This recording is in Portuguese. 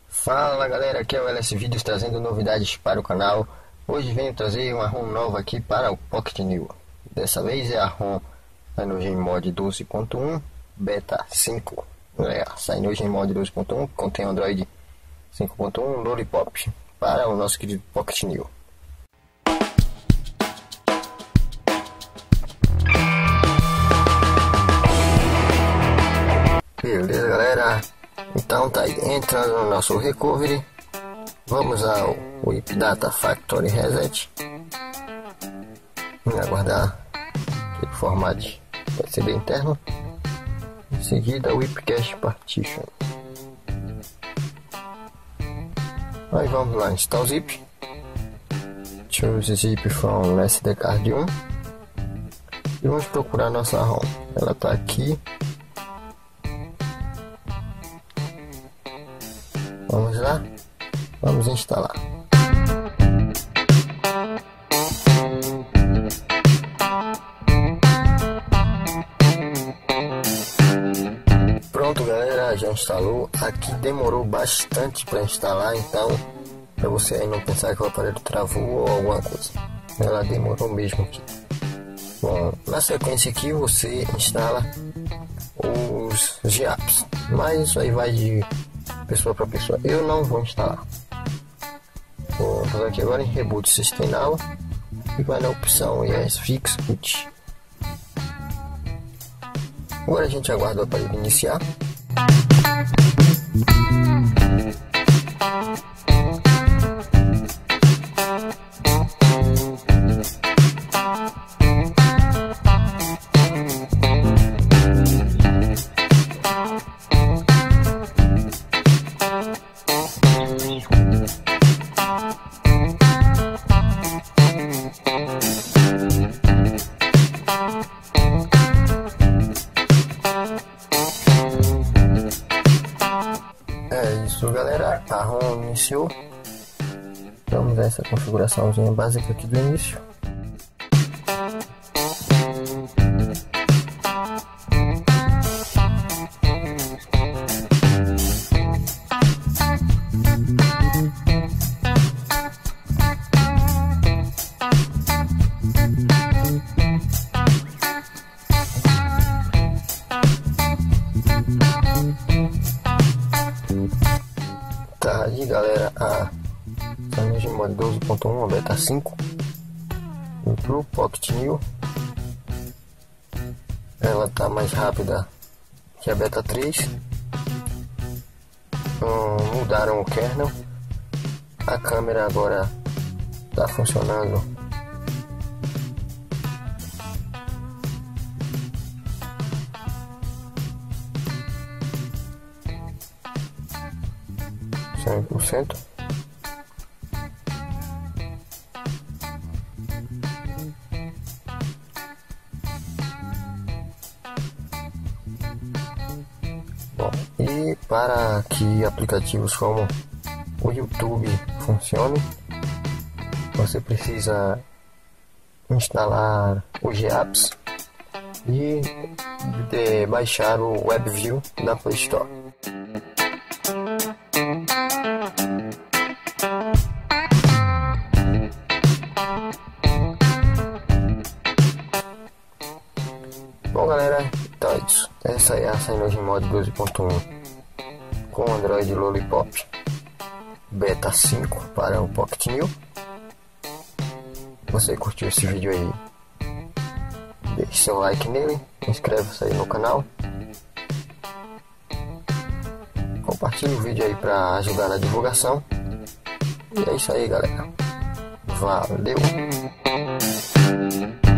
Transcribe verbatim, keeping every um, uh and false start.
Fala galera, aqui é o L S Vídeos trazendo novidades para o canal. Hoje venho trazer uma ROM nova aqui para o Pocket New. Dessa vez é a ROM CyanogenMod doze ponto um Beta cinco. É, a CyanogenMod doze ponto um contém Android cinco ponto um Lollipop para o nosso querido Pocket New. Beleza galera, então tá aí, entrando no nosso recovery, vamos ao Whip Data Factory Reset e aguardar que ele formate o C D interno, em seguida Whip Cache Partition. Aí vamos lá, install zip, choose zip from S D card um e vamos procurar nossa ROM, ela tá aqui. Vamos lá, vamos instalar. Pronto galera, já instalou. Aqui demorou bastante para instalar, então para você aí não pensar que o aparelho travou ou alguma coisa, ela demorou mesmo aqui. Bom, na sequência aqui você instala os G apps, mas isso aí vai de pessoa para pessoa. Eu não vou instalar. Vou fazer aqui agora em Reboot System Now e vai na opção Yes Fix Boot. Agora a gente aguarda o aparelho iniciar. É isso galera, a ROM iniciou. Vamos ver essa configuraçãozinha básica aqui do início. Tá aí galera, a CyanogenMod doze ponto um, a Beta cinco pro Pocket New. Ela tá mais rápida que a Beta três. hum, Mudaram o kernel. A câmera agora tá funcionando cem por cento. Bom, e para que aplicativos como o YouTube funcione, você precisa instalar o G apps e de baixar o WebView da Play Store. Bom galera, então é isso. Essa é a CyanogenMod doze ponto um com Android Lollipop Beta cinco para o Pocket New. Você curtiu esse vídeo aí? Deixe seu like nele, inscreva-se aí no canal, compartilhe o vídeo aí para ajudar na divulgação. E é isso aí galera, valeu!